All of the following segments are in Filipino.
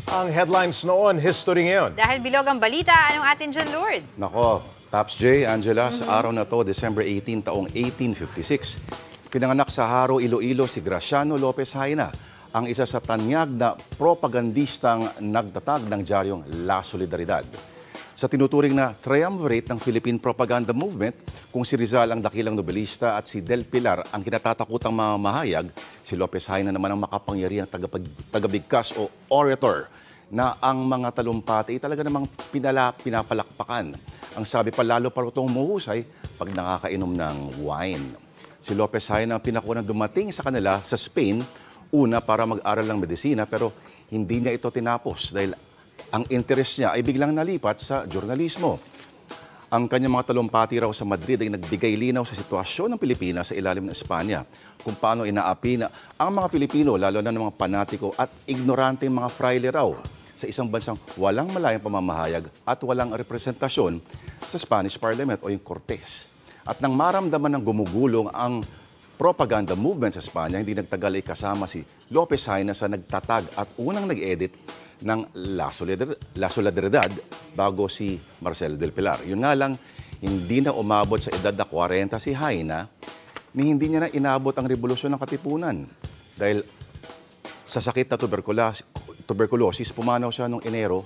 Ang headlines noon, history ngayon. Dahil bilog ang balita, anong atin dyan, Lord? Nako, Taps J, Angela, sa araw na to, December 18, taong 1856, pinanganak sa Haro, Iloilo si Graciano Lopez Haina, ang isa sa tanyag na propagandistang nagtatag ng diaryong La Solidaridad. Sa tinuturing na triumvirate ng Philippine Propaganda Movement, kung si Rizal ang dakilang nobelista at si Del Pilar ang kinatatakutang mamahayag, si Lopez Haina naman ang makapangyarihang tagabigkas o orator na ang mga talumpati ay talaga namang pinapalakpakan. Ang sabi pa, lalo pa itong muhusay pag nakakainom ng wine. Si Lopez Haina ang pinakunang dumating sa kanila sa Spain, una para mag-aral ng medisina, pero hindi niya ito tinapos dahil ang interest niya ay biglang nalipat sa jurnalismo. Ang kanyang mga talumpati raw sa Madrid ay nagbigay linaw sa sitwasyon ng Pilipinas sa ilalim ng Espanya, kung paano inaapi na ang mga Pilipino, lalo na ng mga panatiko at ignoranteng mga fraile raw sa isang bansang walang malayang pamamahayag at walang representasyon sa Spanish Parliament o yung Cortes. At nang maramdaman ng gumugulong ang propaganda movement sa Espanya, hindi nagtagal ay kasama si Lopez Haina sa nagtatag at unang nag-edit ng La Solidaridad bago si Marcelo del Pilar. Yun nga lang, hindi na umabot sa edad na 40 si Haina ni hindi niya na inabot ang revolusyon ng Katipunan. Dahil sa sakit na tuberculosis, pumanaw siya noong Enero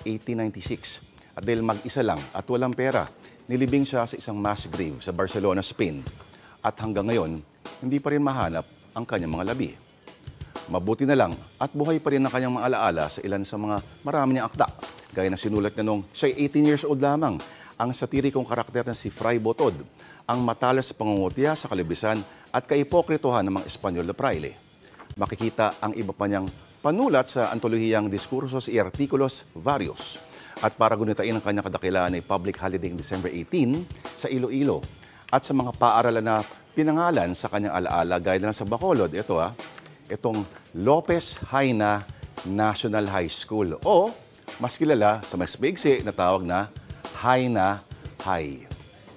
1896. At dahil mag-isa lang at walang pera, nilibing siya sa isang mass grave sa Barcelona, Spain. At hanggang ngayon, hindi pa rin mahanap ang kanyang mga labi. Mabuti na lang at buhay pa rin ang kanyang mga alaala sa ilan sa mga marami niyang akda. Gaya na sinulat niya nung siya 18 years old lamang, ang satirikong karakter na si Fray Botod, ang matalas sa pangungutya sa kalibisan at kaipokritohan ng mga Espanyol na praile. Makikita ang iba pa niyang panulat sa antolohiyang Diskursos y Artículos Varios. At para gunitain ang kanyang kadakilaan ay public holiday ng December 18 sa Iloilo. At sa mga paaralan na pinangalan sa kanyang alaala, gaya na sa Bacolod, itong Lopez Haina National High School o mas kilala sa mas bigsi na tawag na Haina High.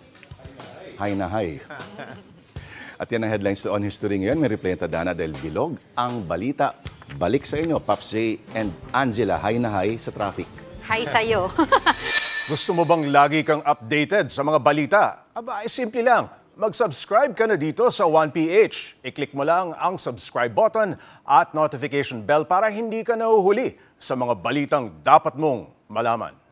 Haina High. At yan ang headlines on history ngayon. May replay Dana del Bilog. Ang balita, balik sa inyo, Pops J and Angela. Haina High sa traffic. Hi sa'yo. Gusto mo bang lagi kang updated sa mga balita? Aba, ay simple lang. Mag-subscribe ka na dito sa 1PH. I-click mo lang ang subscribe button at notification bell para hindi ka nahuhuli sa mga balitang dapat mong malaman.